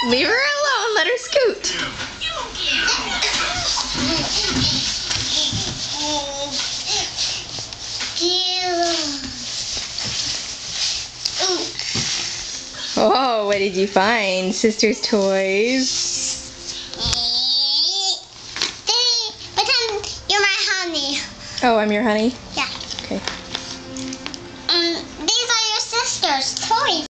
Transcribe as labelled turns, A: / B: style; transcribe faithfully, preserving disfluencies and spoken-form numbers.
A: Leave her alone. Let her scoot. Oh, what did you find? Sister's toys.
B: Pretend you're my honey.
A: Oh, I'm your honey?
B: Yeah.
A: Okay.
B: Um, these are your sister's toys.